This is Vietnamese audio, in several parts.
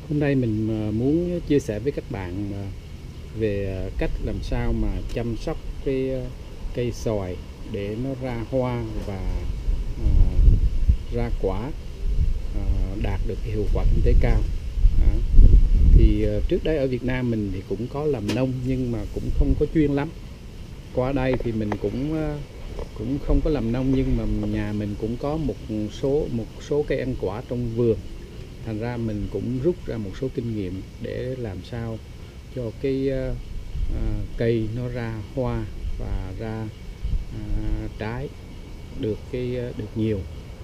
Hôm nay mình muốn chia sẻ với các bạn về cách làm sao mà chăm sóc cái cây xoài để nó ra hoa và à, ra quả, đạt được cái hiệu quả kinh tế cao. Đó. Thì trước đây ở Việt Nam mình thì cũng có làm nông nhưng mà cũng không có chuyên lắm. Qua đây thì mình cũng không có làm nông, nhưng mà nhà mình cũng có một số cây ăn quả trong vườn. Thành ra mình cũng rút ra một số kinh nghiệm để làm sao cho cái cây nó ra hoa và ra trái được nhiều.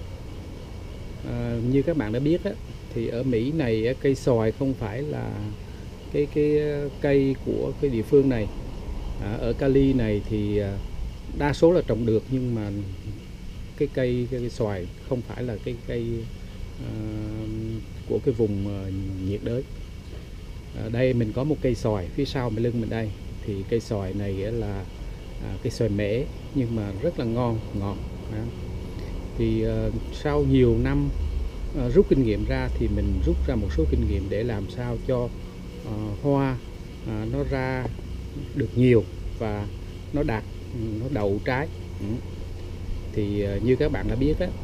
Như các bạn đã biết á, thì ở Mỹ này cây xoài không phải là cái cây của cái địa phương này. Ở Cali này thì đa số là trồng được, nhưng mà cái cây xoài không phải là cái cây của cái vùng nhiệt đới. Ở đây mình có một cây xoài phía sau lưng mình đây, thì cây xoài này là cây xoài mễ nhưng mà rất là ngon, ngọt. Thì sau nhiều năm rút kinh nghiệm ra thì mình rút ra một số kinh nghiệm để làm sao cho hoa nó ra được nhiều và nó đậu trái. Thì như các bạn đã biết á,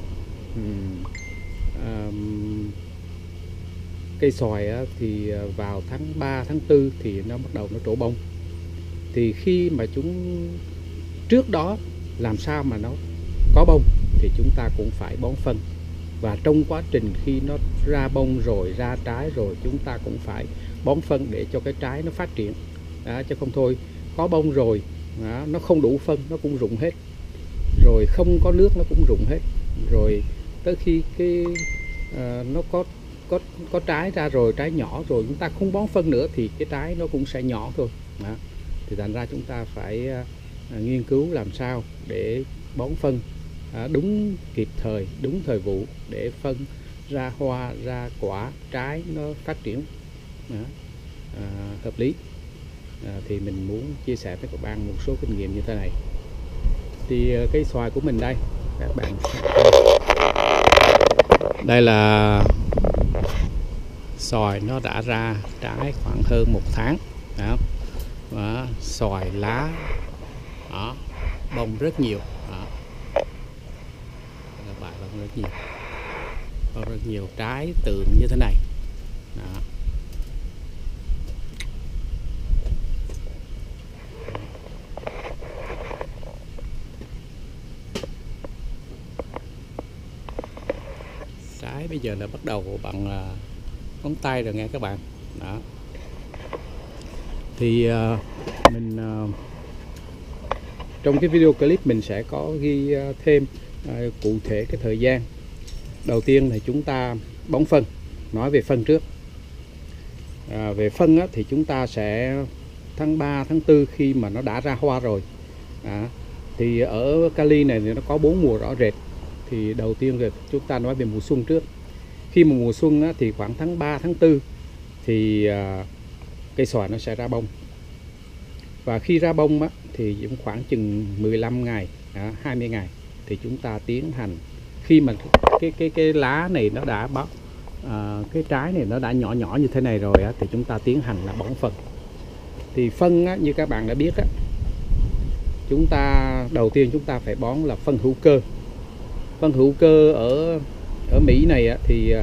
cây xoài thì vào tháng 3, tháng 4 thì nó bắt đầu nó trổ bông. Thì khi mà trước đó làm sao mà nó có bông thì chúng ta cũng phải bón phân. Và trong quá trình khi nó ra bông rồi, ra trái rồi, chúng ta cũng phải bón phân để cho cái trái nó phát triển. Chứ không thôi có bông rồi nó không đủ phân nó cũng rụng hết, rồi không có nước nó cũng rụng hết, rồi tới khi nó có trái ra rồi, trái nhỏ rồi, chúng ta không bón phân nữa thì cái trái nó cũng sẽ nhỏ thôi. Thì thành ra chúng ta phải nghiên cứu làm sao để bón phân đúng kịp thời, đúng thời vụ, để phân ra hoa, ra quả, trái nó phát triển hợp lý. Thì mình muốn chia sẻ với các bạn một số kinh nghiệm như thế này. Thì cây xoài của mình đây, các bạn, đây là xoài nó đã ra trái khoảng hơn 1 tháng. Đó. Xoài lá đó, bông rất nhiều đó. Các bạn bông rất nhiều trái tượng như thế này đó. Trái bây giờ là bắt đầu bằng ngón tay rồi nghe các bạn đó. Thì mình trong cái video clip mình sẽ có ghi thêm cụ thể cái thời gian. Đầu tiên thì chúng ta bón phân. Nói về phân trước. Về phân thì chúng ta sẽ tháng 3, tháng 4 khi mà nó đã ra hoa rồi. Thì ở Cali này thì nó có 4 mùa rõ rệt. Thì đầu tiên rồi chúng ta nói về mùa xuân trước. Khi mà mùa xuân thì khoảng tháng 3, tháng 4 thì cây xoài nó sẽ ra bông. Và khi ra bông thì cũng khoảng chừng 15 ngày, 20 ngày thì chúng ta tiến hành, khi mà cái lá này nó đã cái trái này nó đã nhỏ nhỏ như thế này rồi thì chúng ta tiến hành là bón phân. Thì phân như các bạn đã biết chúng ta đầu tiên chúng ta phải bón là phân hữu cơ. Phân hữu cơ ở Mỹ này thì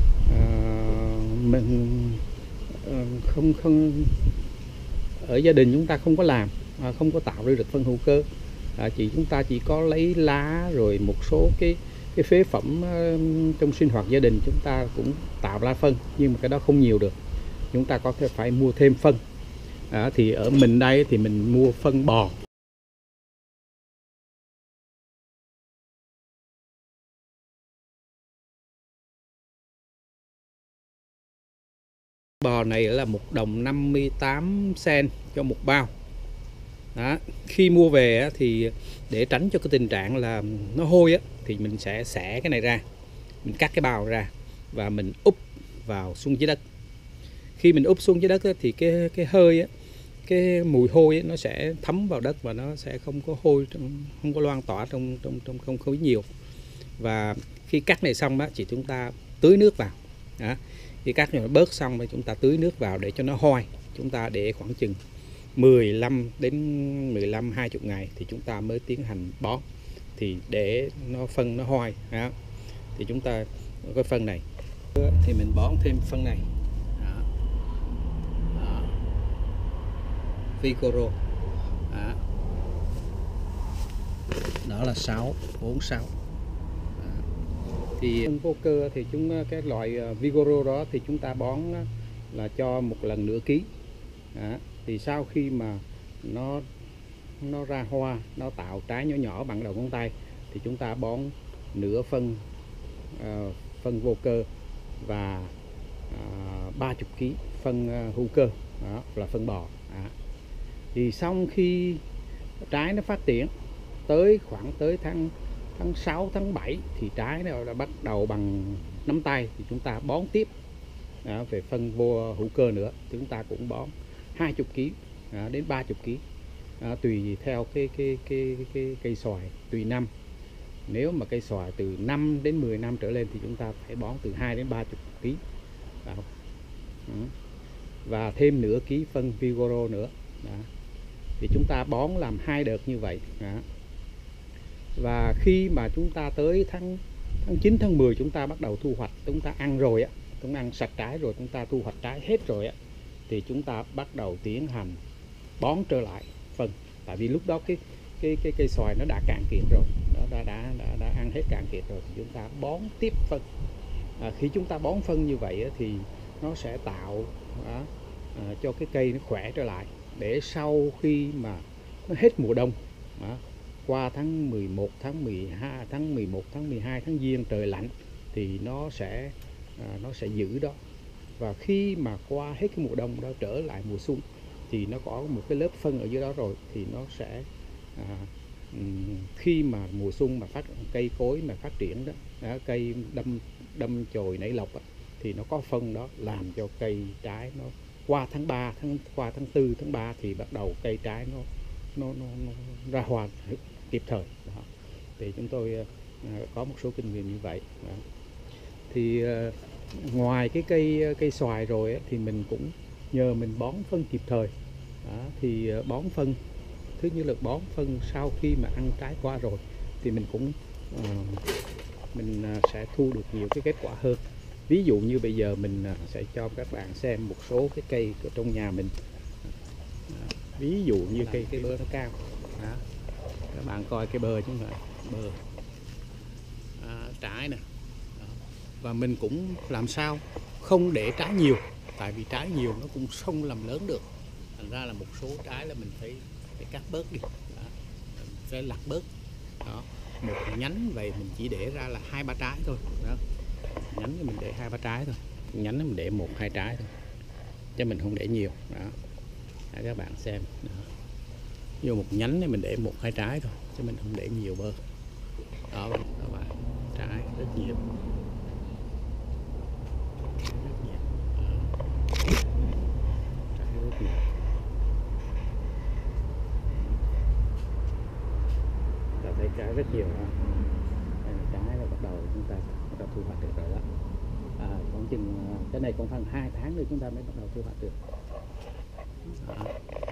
mình không ở gia đình chúng ta không có làm, không có tạo ra được phân hữu cơ. Chúng ta chỉ có lấy lá rồi một số cái phế phẩm trong sinh hoạt gia đình chúng ta cũng tạo ra phân, nhưng mà cái đó không nhiều được. Chúng ta có thể phải mua thêm phân. Thì ở mình đây thì mình mua phân bò. Bò này là 1,58 đồng cho một bao. Đó. Khi mua về thì để tránh cho cái tình trạng là nó hôi thì mình sẽ xẻ cái này ra, mình cắt cái bao ra và mình úp vào xuống dưới đất. Khi mình úp xuống dưới đất thì cái hơi cái mùi hôi nó sẽ thấm vào đất và nó sẽ không có hôi, không có loang tỏa trong không khí nhiều. Và khi cắt này xong thì chúng ta tưới nước vào. Khi cắt rồi bớt xong thì chúng ta tưới nước vào để cho nó hoi. Chúng ta để khoảng chừng 15 đến 20 ngày thì chúng ta mới tiến hành bón. Thì để nó phân nó hoi đó, thì chúng ta cái phân này thì mình bón thêm phân này đó. Đó. Vigoro đó. Đó là 646. Thì phân vô cơ thì cái loại Vigoro đó thì chúng ta bón là cho một lần nửa ký. Đó. Thì sau khi mà nó ra hoa, nó tạo trái nhỏ nhỏ bằng đầu ngón tay thì chúng ta bón nửa phân phân vô cơ và 30 kg phân hữu cơ, đó là phân bò. Đó. Thì xong khi trái nó phát triển tới khoảng tới tháng 6 tháng 7 thì trái nó đã bắt đầu bằng nắm tay thì chúng ta bón tiếp về phân vô hữu cơ nữa, chúng ta cũng bón 20 kg đến 30 kg tùy theo cái cây xoài tùy năm. Nếu mà cây xoài từ 5 đến 10 năm trở lên thì chúng ta phải bón từ 2 đến 30 kg. Đó. Và thêm nửa ký phân Vigoro nữa. Đó. Thì chúng ta bón làm 2 đợt như vậy. Đó. Và khi mà chúng ta tới tháng 9 tháng 10 chúng ta bắt đầu thu hoạch, chúng ta ăn rồi á, chúng ta ăn sạch trái rồi, chúng ta thu hoạch trái hết rồi á, thì chúng ta bắt đầu tiến hành bón trở lại phân. Tại vì lúc đó cái cây xoài nó đã cạn kiệt rồi, nó đã ăn hết cạn kiệt rồi thì chúng ta bón tiếp phân. Khi chúng ta bón phân như vậy thì nó sẽ tạo cho cái cây nó khỏe trở lại, để sau khi mà nó hết mùa đông, qua tháng 11, tháng 12, tháng 11, tháng 12, tháng Giêng trời lạnh thì nó sẽ giữ đó. Và khi mà qua hết cái mùa đông đó trở lại mùa xuân thì nó có một cái lớp phân ở dưới đó rồi, thì nó sẽ khi mà mùa xuân mà cây cối mà phát triển đó, cây đâm chồi nảy lộc đó, thì nó có phân đó làm cho cây trái nó qua tháng 3, qua tháng 4, tháng 3 thì bắt đầu cây trái nó ra hoa kịp thời. Đó. Thì chúng tôi có một số kinh nghiệm như vậy. Đó. Thì ngoài cái cây xoài rồi thì mình cũng nhờ mình bón phân kịp thời. Đó. Thì bón phân thứ như là bón phân sau khi mà ăn trái qua rồi thì mình cũng mình sẽ thu được nhiều cái kết quả hơn. Ví dụ như bây giờ mình sẽ cho các bạn xem một số cái cây ở trong nhà mình. Ví dụ như cây bơ nó cao. Đó. Các bạn coi cái bơ chúng ta, bơ trái nè. Và mình cũng làm sao không để trái nhiều, tại vì trái nhiều nó cũng không làm lớn được. Thành ra là một số trái là mình phải cắt bớt đi. Đó. Mình phải lặt bớt. Đó. Một nhánh vậy mình chỉ để ra là 2-3 trái thôi. Đó. Nhánh thì mình để 2-3 trái thôi, nhánh mình để 1-2 trái thôi, chứ mình không để nhiều. Đó. Để các bạn xem. Đó. Vô một nhánh thì mình để 1-2 trái thôi, chứ mình không để nhiều bơ. Đó các bạn, trái rất nhiều. Rất nhiều. Trái rất nhiều. Ta thấy trái rất nhiều ha. Đây là trái là bắt đầu chúng ta thu hoạch được rồi đó. Khoảng chừng cái này còn khoảng 2 tháng nữa chúng ta mới bắt đầu thu hoạch được. Đó.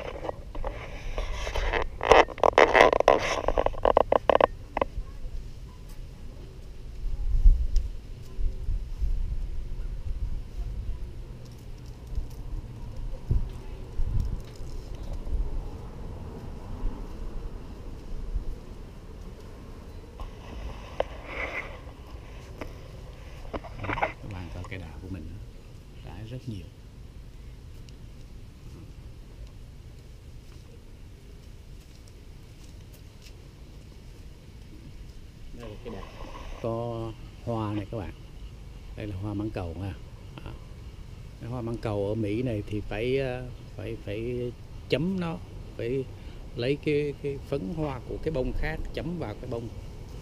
Cây đào của mình đã rất nhiều. Đây là cây đào. Có hoa này các bạn. Đây là hoa mãng cầu ha. Hoa mãng cầu ở Mỹ này thì phải chấm nó, phải lấy cái phấn hoa của cái bông khác chấm vào cái bông.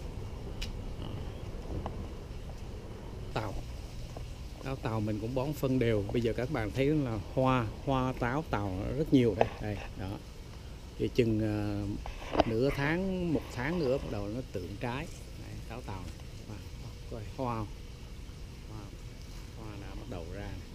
Tàu mình cũng bón phân đều. Bây giờ các bạn thấy là hoa táo tàu rất nhiều đây. Đó. Thì chừng nửa tháng, 1 tháng nữa bắt đầu nó tượng trái. Đây, táo tàu. Coi hoa đã bắt đầu ra.